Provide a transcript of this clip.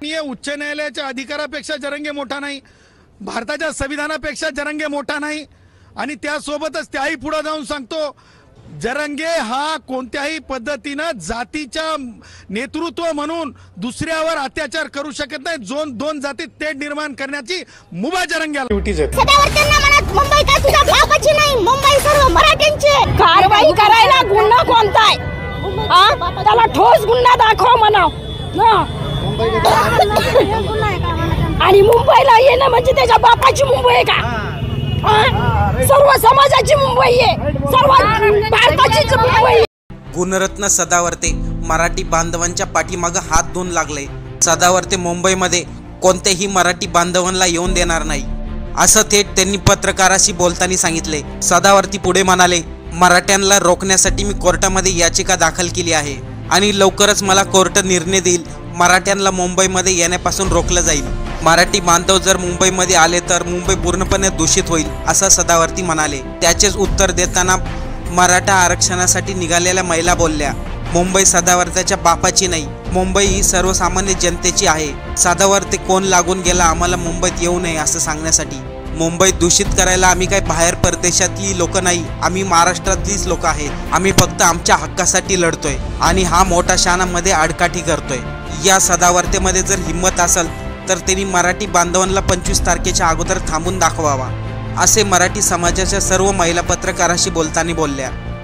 उच्च न्यायालयाच्या अधिकारापेक्षा जरंगे मोठा नाही, भारताच्या संविधानापेक्षा जरंगे मोठा नाही। आणि त्यासोबतच त्याही पुढे जाऊन सांगतो, जरंगे हा कोणत्याही पद्धतीने जातीच्या नेतृत्व म्हणून दुसऱ्यावर अत्याचार करू शकत नाही। दोन जातीत तेढ निर्माण करण्याची मुभा जरंग्याला सदावर्तेंना म्हणत मुंबई काय तुझ्या बापाची नाही, मुंबई सर्व मराठ्यांची। कारवाई करायला गुन्हा कोणता आहे? त्याला ठोस गुन्हा दाखव म्हणाव आणि मुंबईला येणं म्हणजे त्याच्या बापाची मुंबई आहे का? सर्व समाजाची मुंबई आहे, सर्व भारताची मुंबई आहे। गुणरत्न सदावर्ते मराठी बांधवांच्या पाठीमागे हात धुवून लागले। सदावर्ते मुंबईमध्ये कोणत्याही मराठी बांधवांना येऊन देणार नाही असं थेट त्यांनी पत्रकाराशी बोलताना सांगितले। सदावर्ती पुढे म्हणाले, मराठ्यांना रोखण्यासाठी मी कोर्टामध्ये याचिका दाखल केली आहे आणि लवकरच मला कोर्ट निर्णय देईल, मराठ्यांना मुंबईमध्ये येण्यापासून रोखलं जाईल। मराठी बांधव जर मुंबईमध्ये आले तर मुंबई पूर्णपणे दूषित होईल असं सदावर्ती म्हणाले। त्याचेच उत्तर देताना मराठा आरक्षणासाठी निघालेल्या महिला बोलल्या, मुंबई सदावर्त्याच्या बापाची नाही, मुंबई ही सर्वसामान्य जनतेची आहे। सदावर्ते कोण लागून गेला आम्हाला मुंबईत येऊ नये असं सांगण्यासाठी। मुंबई दूषित करायला आम्ही काही बाहेर परदेशातली लोक नाही, आम्ही महाराष्ट्रातलीच लोक आहेत। आम्ही फक्त आमच्या हक्कासाठी लढतोय आणि हा मोठा शानामध्ये आडकाठी करतोय। या सदावर्तेमध्ये जर हिंमत असेल तर त्यांनी मराठी बांधवांना 25 तारखेच्या अगोदर थांबून दाखवावा असे मराठी समाजाच्या सर्व महिला पत्रकाराशी बोलताना बोलल्या।